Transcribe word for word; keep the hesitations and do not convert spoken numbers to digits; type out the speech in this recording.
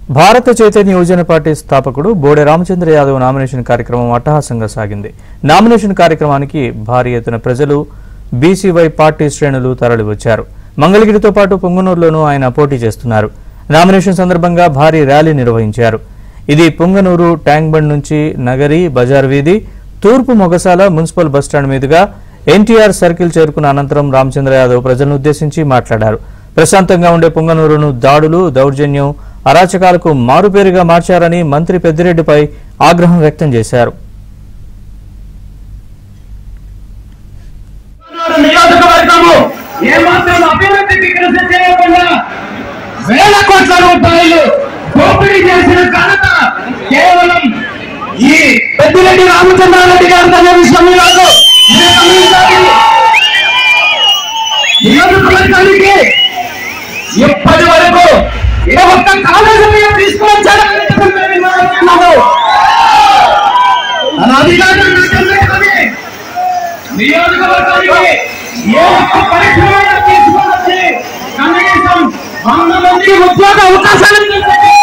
భారత చైతన్య యువజన పార్టీ స్థాపకుడు బోడే రామచంద్ర యాదవ్ నామినేషన్ కార్యక్రమం అట్టహాసంగా సాగింది. నామినేషన్ కార్యక్రమానికి భారీ ఎత్తున ప్రజలు, బీసీవై పార్టీ శ్రేణులు తరలివచ్చారు. మంగళగిరితో పాటు పొంగనూరులోనూ ఆయన పోటీ చేస్తున్నారు. నామినేషన్ సందర్భంగా భారీ ర్యాలీ నిర్వహించారు. ఇది పొంగనూరు ట్యాంక్ బండ్ నుంచి నగరి, బజార్ వీధి, తూర్పు మొగసాల మున్సిపల్ బస్టాండ్ మీదుగా ఎన్టీఆర్ సర్కిల్ చేరుకున్న అనంతరం రామచంద్ర యాదవ్ ప్రజలను ఉద్దేశించి మాట్లాడారు. ప్రశాంతంగా ఉండే పొంగనూరును దాడులు, దౌర్జన్యం, అరాచకాలకు మారుపేరుగా మార్చారని మంత్రి పెద్దిరెడ్డిపై ఆగ్రహం వ్యక్తం చేశారు. వేల కోట్ల రూపాయలు దోపిడీ చేసిన ఘనత కేవలం ఈ పెద్దిరెడ్డి రామచంద్రారెడ్డి గారు అనే విషయం కాదు. నియోజకవర్గానికి ఇప్పటి వరకు ఏ ఒక్క కాలేజీ మీద తీసుకొచ్చారని తన అధికారులు నియోజకవర్గానికి ఏ ఒక్క పరిశ్రమ తీసుకొచ్చి కనీసం వంద మంది ఉద్యోగ అవకాశాలు